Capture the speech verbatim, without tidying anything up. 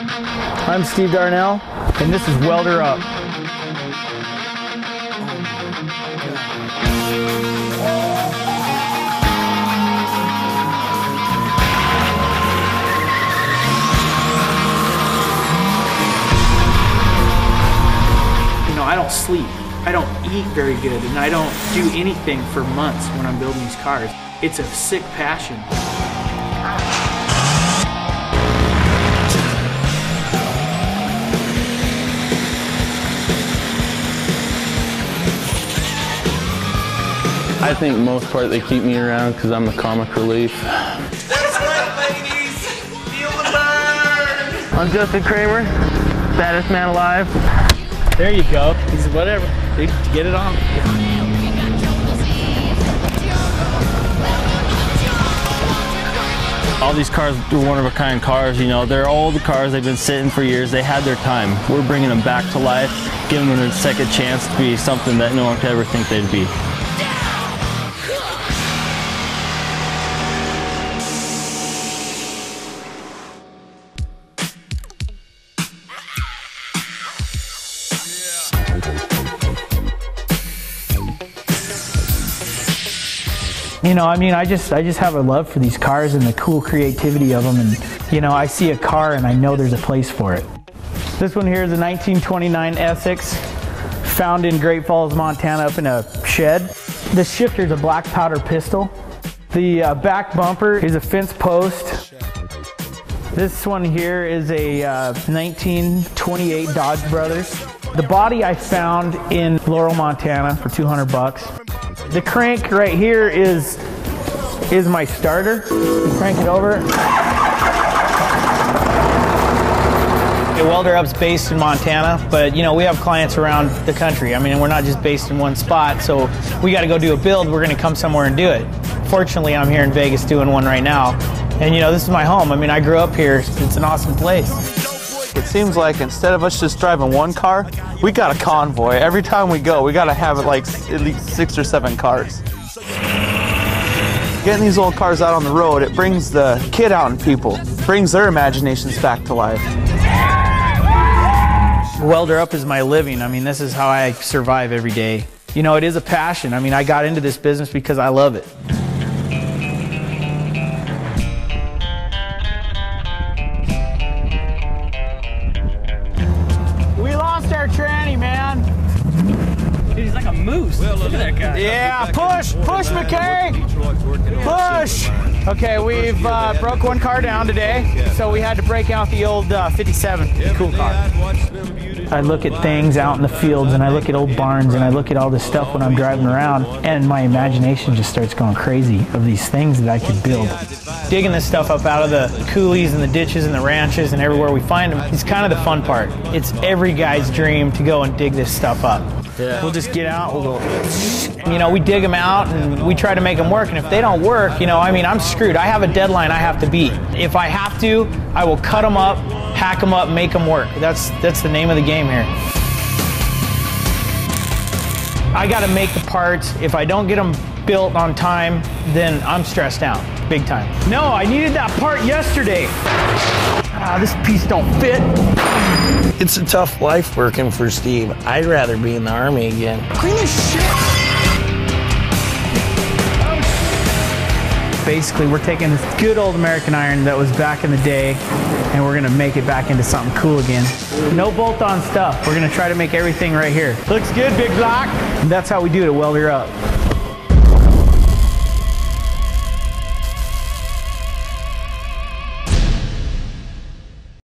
I'm Steve Darnell, and this is Welder Up. You know, I don't sleep, I don't eat very good, and I don't do anything for months when I'm building these cars. It's a sick passion. I think most part they keep me around because I'm the comic relief. That's right, ladies! Feel the burn! I'm Justin Kramer, baddest man alive. There you go. He's whatever. Dude, get it on. All these cars are one-of-a-kind cars, you know. They're old cars, they've been sitting for years, they had their time. We're bringing them back to life, giving them a second chance to be something that no one could ever think they'd be. You know, I mean, I just, I just have a love for these cars and the cool creativity of them. And, you know, I see a car and I know there's a place for it. This one here is a nineteen twenty-nine Essex, found in Great Falls, Montana, up in a shed. The shifter is a black powder pistol. The uh, back bumper is a fence post. This one here is a uh, nineteen twenty-eight Dodge Brothers. The body I found in Laurel, Montana for two hundred bucks. The crank right here is is my starter. You crank it over. Okay, Welder Up's based in Montana, but you know, we have clients around the country. I mean, we're not just based in one spot, so we got to go do a build, we're going to come somewhere and do it. Fortunately, I'm here in Vegas doing one right now. And you know, this is my home. I mean, I grew up here. It's an awesome place. It seems like instead of us just driving one car, we got a convoy. Every time we go, we got to have like at least six or seven cars. Getting these old cars out on the road, it brings the kid out in people, brings their imaginations back to life. Welder Up is my living. I mean, this is how I survive every day. You know, it is a passion. I mean, I got into this business because I love it. Our tranny, man. Dude, he's like a moose. Well, look at that guy. Yeah, push, push, McKay. Push. Okay, we've uh, broke one car down today, so we had to break out the old uh, fifty-seven. Cool car. I look at things out in the fields, and I look at old barns, and I look at all this stuff when I'm driving around, and my imagination just starts going crazy of these things that I could build. Digging this stuff up out of the coulees and the ditches and the ranches and everywhere we find them, it's kind of the fun part. It's every guy's dream to go and dig this stuff up. Yeah. We'll just get out, we'll go, you know, we dig them out and we try to make them work, and if they don't work, you know, I mean, I'm screwed. I have a deadline I have to beat. If I have to, I will cut them up, hack them up, make them work. That's, that's the name of the game here. I gotta make the parts. If I don't get them built on time, then I'm stressed out, big time. No, I needed that part yesterday. Ah, this piece don't fit. It's a tough life working for Steve. I'd rather be in the Army again. Clean this shit. Basically, we're taking this good old American iron that was back in the day, and we're gonna make it back into something cool again. No bolt-on stuff. We're gonna try to make everything right here. Looks good, big block. And that's how we do it at Welder Up.